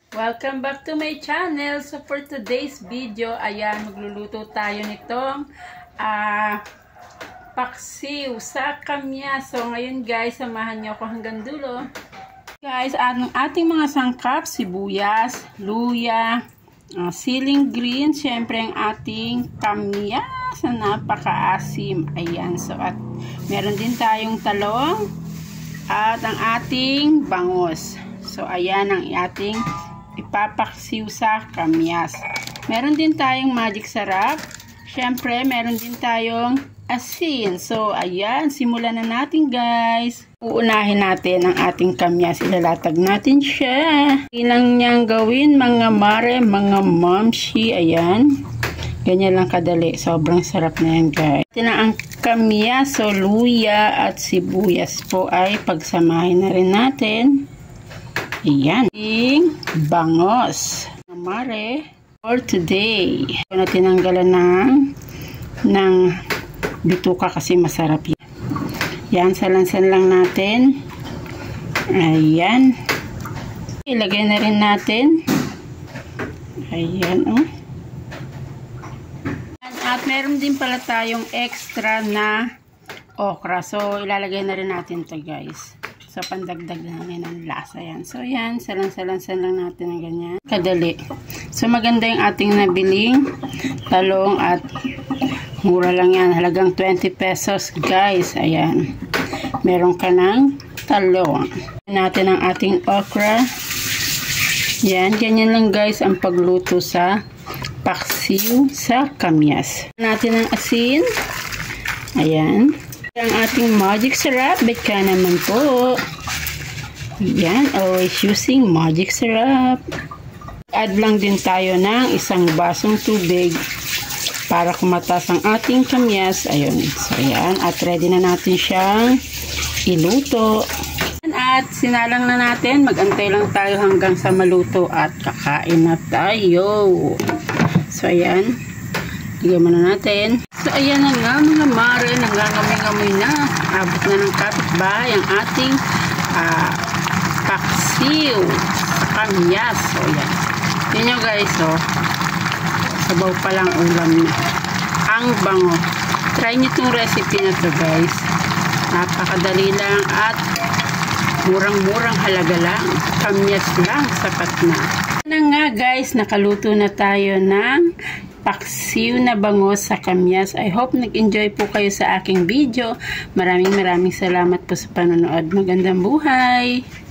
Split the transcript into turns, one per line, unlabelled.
Welcome back to my channel. So for today's video, ayan, magluluto tayo nitong paksiw sa kamyas. So ngayon guys, samahan niyo ako hanggang dulo. Guys, ang ating mga sangkap, sibuyas, luya, siling green, syempre ang ating kamyas na napakaasim. Ayan, so at meron din tayong talong at ang ating bangos. So ayan ang ating ipapaksiw sa kamyas. Meron din tayong magic sarap. Syempre, meron din tayong asin. So, ayan. Simulan na natin, guys. Uunahin natin ang ating kamyas. Ilalatag natin siya. Ilang niyang gawin, mga mare, mga mamshi. Ayan. Ganyan lang kadali. Sobrang sarap na yan, guys. Ang kamyas, so luya at sibuyas po ay pagsamahin na rin natin. Ayan, bangos. Mare, for today. Ito na tinanggalan ng bituka kasi masarap yan. Yan, salansan lang natin. Ayan. Ilagay na rin natin. Ayan, oh. At meron din pala tayong extra na okra. So, ilalagay na rin natin to guys. So, pandagdag namin ang lasa yan. So, yan. Salansan lang natin ng ganyan. Kadali. So, maganda yung ating nabiling talong at mura lang yan. Halagang 20 pesos, guys. Ayan. Meron ka ng talong. Natin ang ating okra. Yan. Ganyan lang, guys, ang pagluto sa paksiw sa kamyas. Natin ang asin. Ayan. Ang ating magic syrup, bet ka naman po. Yan, always using magic syrup. Add lang din tayo ng isang basong tubig para kumatas ang ating kamyas. Ayun, so yan, at ready na natin siyang iluto. At sinalang na natin, mag-antay lang tayo hanggang sa maluto at kakain na tayo. So ayan, bigyan muna natin. So, ayan na nga mga mare, nangangamoy-ngamoy na. Abot na ng kapitbahay ang ating paksiw sa kamyas. So, yan. Yan nyo guys, oh. Sabaw pa lang ulam na. Ang bango. Try nyo itong recipe na to guys. Napakadali lang at murang-murang halaga lang. Kamyas lang, sapat na. Yan nga guys, nakaluto na tayo ng paksiw na bangos sa kamyas. I hope nag-enjoy po kayo sa aking video. Maraming salamat po sa panonood. Magandang buhay!